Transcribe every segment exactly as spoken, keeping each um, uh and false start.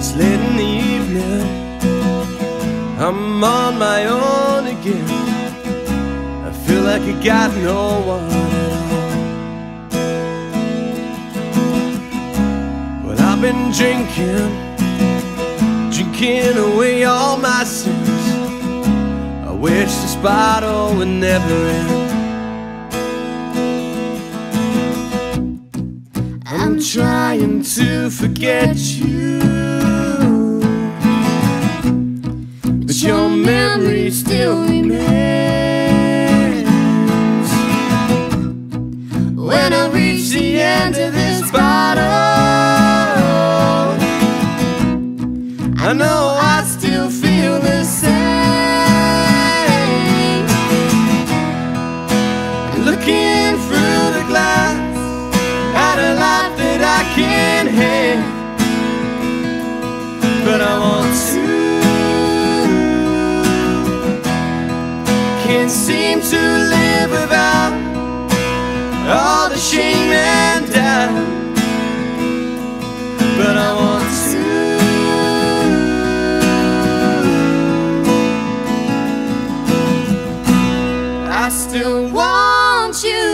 It's late in the evening, I'm on my own again. I feel like I got no one at all. Well, I've been drinking, drinking away all my sins. I wish this bottle would never end. I'm trying to forget you, but your memory still remains. When I reach the end of this bottle, I know I still feel the same. Looking through the glass at a life that I can't have, but I want to. Can't seem to live without all the shame and doubt, but I want to. I still want you.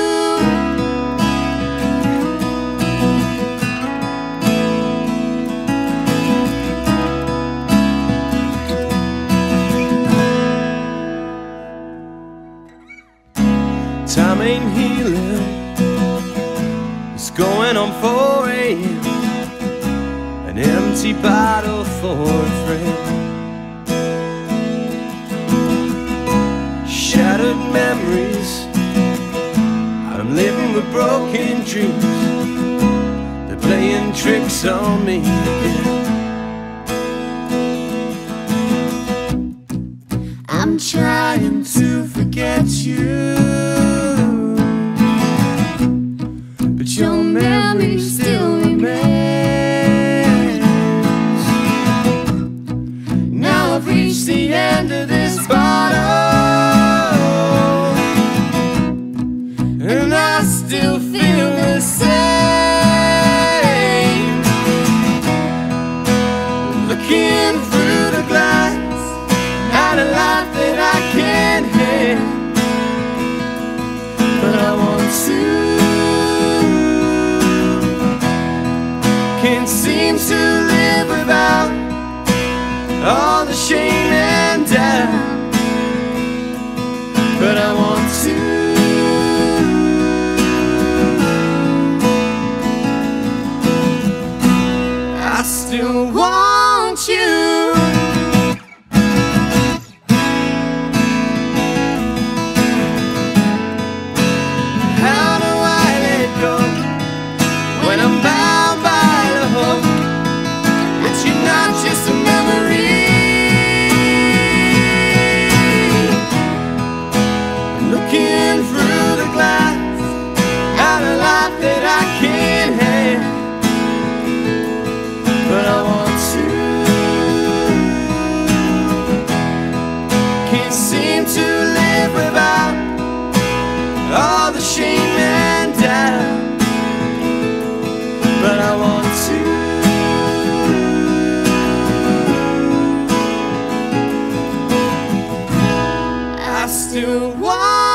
Time ain't healing, it's going on four A M An empty bottle for a friend. Shattered memories, I'm living with broken dreams. They're playing tricks on me again. I'm trying to forget you, but your memory still remains. Now I've reached the end of this bottle, and I still feel the same. Looking through the glass at a life that I can't have, but I want to. Can't seem to live without all the shame and doubt, but I want to. I still want you. How do I let go when I'm bound by the hope that you're not just a memory? I'm looking through the glass at a life that I can't have, but I want to. Can't seem to live without all the shame and doubt, but I want to. I still want